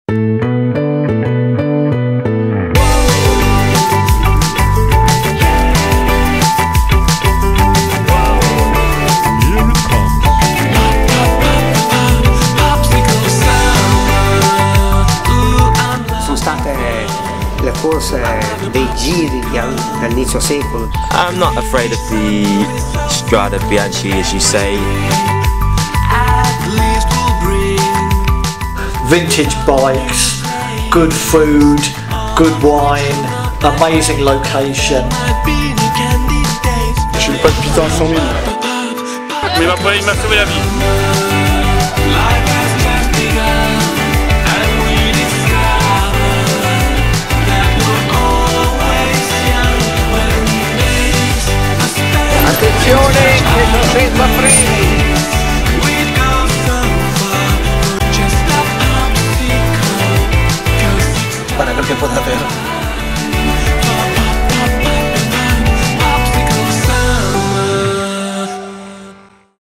Le corse dei giri dall'inizio secolo. I'm not afraid of the Strada Bianchi, as you say. Vintage bikes, good food, good wine, amazing location. Je suis palpitant à 100 000. Mais il m'a sauvé la vie. Attenzione, questo senza freni! Guarda perché può davvero.